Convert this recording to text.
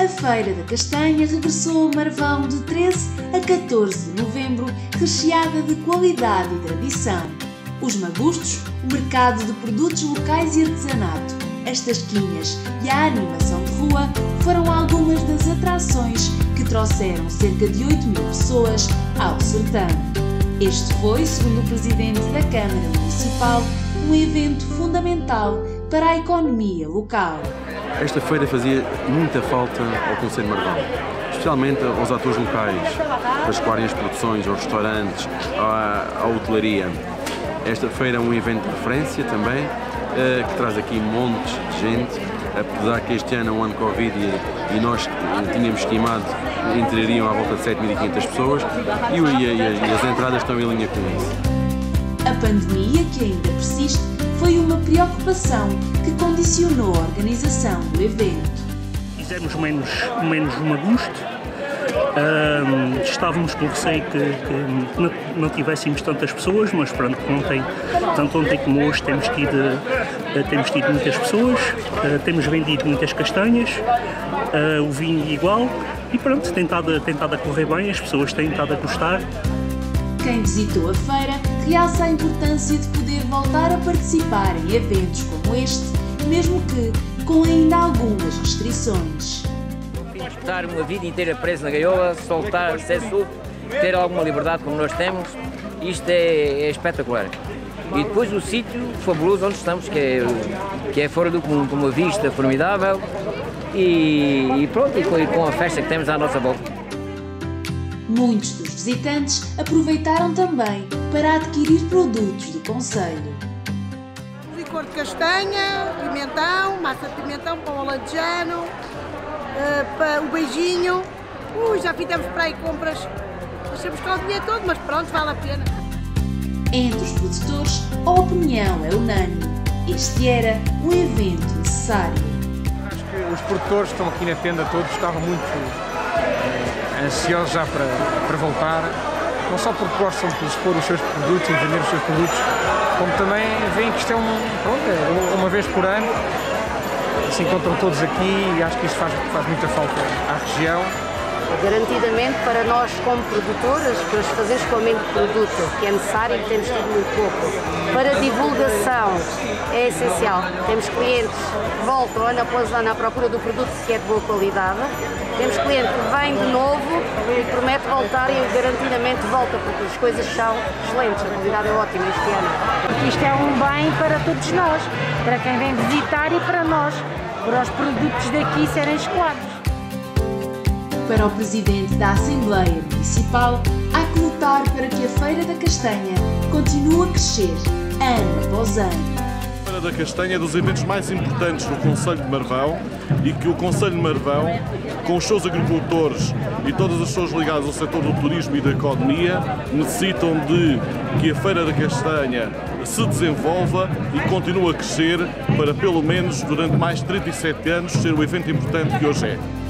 A Feira da Castanha regressou a Marvão de 13 a 14 de novembro, recheada de qualidade e tradição. Os magustos, o mercado de produtos locais e artesanato, as tasquinhas e a animação de rua foram algumas das atrações que trouxeram cerca de 8.000 pessoas ao sertão. Este foi, segundo o presidente da Câmara Municipal, um evento fundamental para a economia local. Esta feira fazia muita falta ao Concelho de Marvão, especialmente aos atores locais, para escoarem as produções, aos restaurantes, à hotelaria. Esta feira é um evento de referência também, que traz aqui montes de gente, apesar que este ano é um ano de Covid e nós tínhamos estimado que entrariam à volta de 7.500 pessoas e as entradas estão em linha com isso. A pandemia, que ainda persiste, foi uma preocupação que condicionou a organização do evento. Fizemos menos magusto. Estávamos com receio que não tivéssemos tantas pessoas, mas pronto, tanto ontem como hoje temos tido muitas pessoas, temos vendido muitas castanhas, o vinho igual e pronto, tem estado a correr bem, as pessoas têm estado a gostar. Quem visitou a feira realça a importância de poder voltar a participar em eventos como este, mesmo que com ainda algumas restrições. Estar uma vida inteira preso na gaiola, soltar, ser solto, ter alguma liberdade como nós temos, isto é espetacular. E depois o sítio fabuloso onde estamos, que é fora do comum, com uma vista formidável e pronto, e com a festa que temos à nossa volta. Muitos dos visitantes aproveitaram também para adquirir produtos do concelho. Licor de castanha, pimentão, massa de pimentão, pão alentejano, o beijinho. Já fizemos para aí compras, deixamos cá o dinheiro todo, mas pronto, vale a pena. Entre os produtores, a opinião é unânime. Este era um evento necessário. Acho que os produtores que estão aqui na tenda todos estavam muito ansiosos já para voltar, não só porque gostam de expor os seus produtos e vender os seus produtos, como também veem que isto é uma vez por ano. Se encontram todos aqui e acho que isso faz muita falta à região. Garantidamente para nós como produtoras, para fazer escoamento de produto, que é necessário e que temos tido muito pouco. Para a divulgação é essencial. Temos clientes que voltam ano após ano à procura do produto que é de boa qualidade. Temos cliente que vem de novo e promete voltar e garantidamente volta, porque as coisas são excelentes, a qualidade é ótima este ano. Isto é um bem para todos nós, para quem vem visitar e para nós, para os produtos daqui serem escoados. Para o presidente da Assembleia Municipal, há que lutar para que a Feira da Castanha continue a crescer ano após ano. A Feira da Castanha é dos eventos mais importantes do Concelho de Marvão e que o Concelho de Marvão, com os seus agricultores e todas as pessoas ligadas ao setor do turismo e da economia, necessitam de que a Feira da Castanha se desenvolva e continue a crescer para, pelo menos, durante mais de 37 anos, ser o evento importante que hoje é.